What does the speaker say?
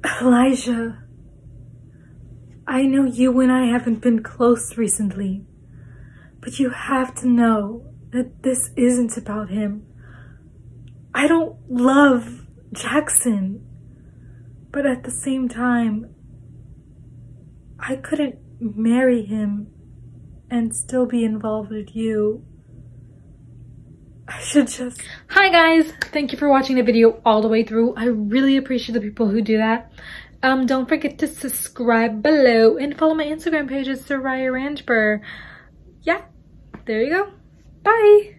Elijah, I know you and I haven't been close recently, but you have to know that this isn't about him. I don't love Jackson, but at the same time, I couldn't marry him and still be involved with you. I should just... Hi guys! Thank you for watching the video all the way through. I really appreciate the people who do that. Don't forget to subscribe below and follow my Instagram page at Soraya Ranchburg. Yeah, there you go. Bye!